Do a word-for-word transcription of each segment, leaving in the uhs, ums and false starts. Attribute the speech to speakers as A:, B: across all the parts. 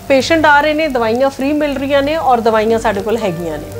A: Patient आ रहे ने, दवाइयां फ्री मिल रही ने और दवाइयां साडे कोल हैगियां ने।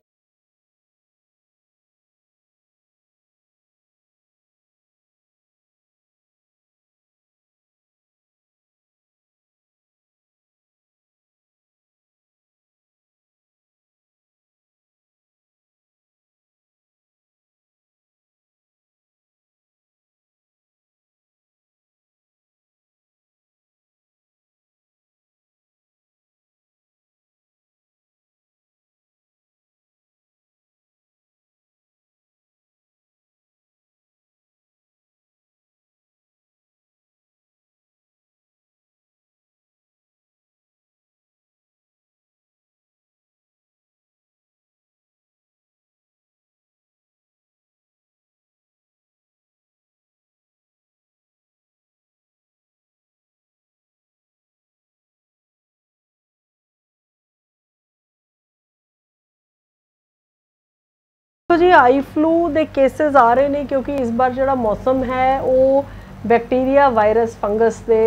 A: तो जी आई फ्लू के केसेस आ रहे हैं क्योंकि इस बार जो मौसम है वो बैक्टीरिया वायरस फंगस के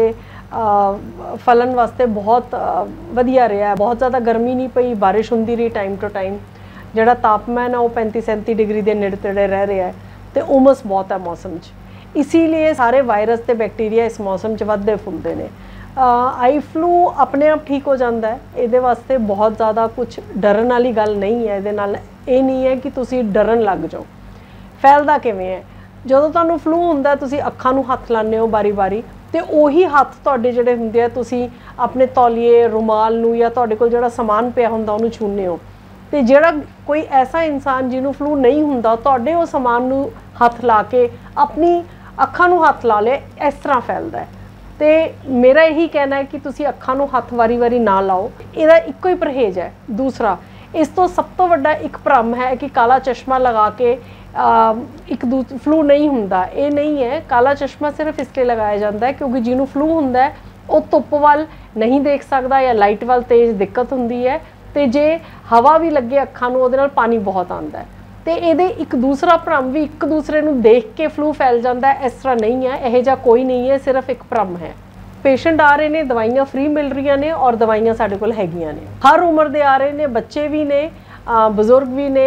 A: फलन वास्ते बहुत वधिया रहा है। बहुत ज़्यादा गर्मी नहीं पई, बारिश होंदी रही टाइम टू टाइम, जोड़ा तापमान है वो पैंती सैंती डिग्री के नेड़े तेड़े रह रहा है, तो उमस बहुत है मौसम च, इसीलिए सारे वायरस ते बैक्टीरिया इस मौसम च वधदे फुलदे ने। आई फ्लू अपने आप ठीक हो जाता है, ये वास्ते बहुत ज़्यादा कुछ डरन वाली गल नहीं है। ये नाल ये नहीं है कि तुसी डरन लग जाओ। फैलदा किवें है, जो तुहानूं फ्लू हुंदा तुसी अखां नूं हत्थ लाने हो बारी बारी, तो उही हत्थ तुहाडे जिहड़े हुंदे आ तुसी अपने तौलीए रुमाल नूं या तुहाडे कोल जिहड़ा समान पिया हुंदा उहनूं छूने हो, तो जिहड़ा कोई ऐसा इंसान जिन्हों फ्लू नहीं हुंदा तुहाडे उह समान नूं हत्थ ला के अपनी अखां नूं हत्थ ला ले, इस तरह फैलदा है। तो मेरा यही कहना है कि तुसी अखां नूं हत्थ वारी वारी ना लाओ, इहदा इक्को ही परहेज है। दूसरा, इस तो सब तो वड्डा एक भ्रम है कि काला चश्मा लगा के आ, एक दू फ्लू नहीं हुंदा, ये नहीं है। काला चश्मा सिर्फ इसलिए लगाया जाता है क्योंकि जिन्हों फ्लू हुंदा है वो धुप वाल नहीं देख सकता या लाइट वाल तेज़ दिक्कत हुंदी है, तो जे हवा भी लगे अखां नूं उहदे नाल पानी बहुत आंदा है। तो ये एक दूसरा भ्रम भी एक दूसरे नूं देख के फ्लू फैल जाता है, इस तरह नहीं है, यह जा कोई नहीं है, सिर्फ एक भ्रम है। पेशेंट आ रहे ने, दवाइयां फ्री मिल रही ने और दवाइयां साडे कोल हैगियां ने। हर उम्र के आ रहे ने, बच्चे भी ने, बजुर्ग भी ने,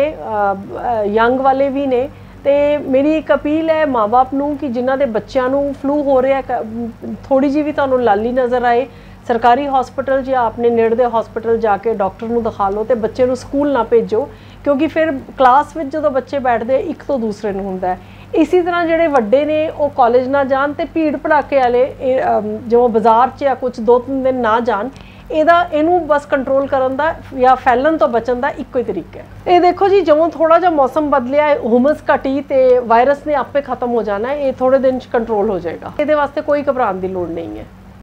A: यंग वाले भी ने। तो मेरी एक अपील है माँ बाप नूं कि जिन्हां दे बच्चों नूं फ्लू हो रहा है, थोड़ी जी भी तुहानूं लाली नज़र आए, सरकारी हॉस्पिटल या अपने नेड़े दे हॉस्पिटल जाके डॉक्टर नूं दिखा लो, तो बच्चे नूं स्कूल ना भेजो, क्योंकि फिर क्लास में जो बच्चे बैठते एक तो दूसरे नूं हुंदा है। इसी तरह जोड़े वड्डे ने वो कॉलेज ना जान, तो भीड़ भड़ाके वाले जो बाजार च या कुछ दो तीन दिन ना जान, ਇਹਦਾ ਇਹਨੂੰ बस कंट्रोल करन दा या फैलन तो बचन का इक्को ही तरीका है। ये देखो जी, जो थोड़ा जा मौसम बदलिया, हुमस घटी तो वायरस ने आपे खत्म हो जाना है, ये थोड़े दिन कंट्रोल हो जाएगा। ये वास्ते कोई घबराने की लोड़ नहीं है।